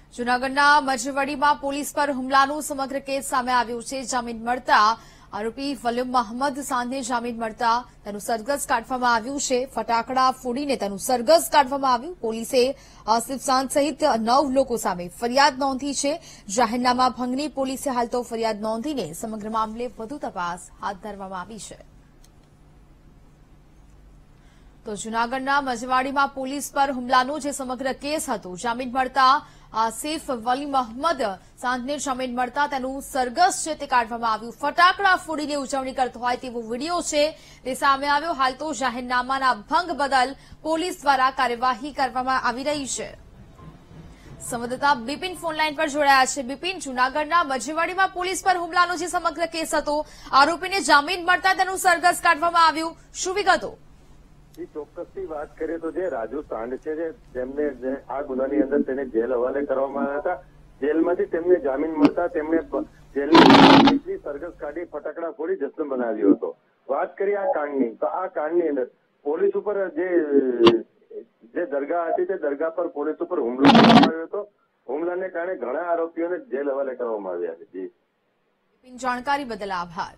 જૂનાગઢના મજવડીમાં પોલીસ પર હુમલાનું સમગ્ર કેસ સામે આવ્યું છે। જામીન મળતા આરોપી વલીમ મહંમદ સાંધને જામીન મળતા તેનું સરઘસ કાઢવામાં આવ્યું છે। ફટાકડા ફોડીને તેનું સરઘસ કાઢવામાં આવ્યું। પોલીસે આસિફ સાંધ સહિત 9 લોકો સામે ફરિયાદ નોંધી છે। જાહેરનામા ભંગની પોલીસે હાલ તો ફરિયાદ નોંધીને સમગ્ર મામલે વધુ તપાસ હાથ ધરવામાં આવી છે। તો જૂનાગઢના મજવાડીમાં પોલીસ પર હુમલાનો જે સમગ્ર કેસ હતો, જામીન મળતા આસિફ વલીમ મહંમદ સાંધને જામીન મળતા તેનું સરઘસ છે તે કાઢવામાં આવ્યું। ફટાકડા ફોડીને ઉજવણી કરતો હોય તેવો વિડીયો છે તે સામે આવ્યો। હાલ તો જાહેરનામાના ભંગ બદલ પોલીસ દ્વારા કાર્યવાહી કરવામાં આવી રહી છે। સંવાદદાતા બિપિન ફોનલાઈન પર જોડાયા છે। બિપિન, જૂનાગઢના મજવાડીમાં પોલીસ પર હુમલાનો જે સમગ્ર કેસ હતો, આરોપીને જામીન મળતા તેનું સરઘસ કાઢવામાં આવ્યું, શું વિગતો? ચોક્કસથી વાત કરીએ તો જે રાજુ સાંડ છે, જેમને આ ગુનાની અંદર તેને જેલ હવાલે કરવામાં આવ્યા હતા, જેલમાંથી તેમને જામીન મળતા તેમણે જેલની સરઘસ કાઢી ફટાકડા ફોડી જશ્ન બનાવ્યો હતો। વાત કરીએ આ કાંડની, તો આ કાંડની અંદર પોલીસ ઉપર જે દરગાહ હતી તે દરગાહ પર પોલીસ ઉપર હુમલો કરવામાં આવ્યો હતો। હુમલાને કારણે ઘણા આરોપીઓને જેલ હવાલે કરવામાં આવ્યા છે। જાણકારી બદલ આભાર।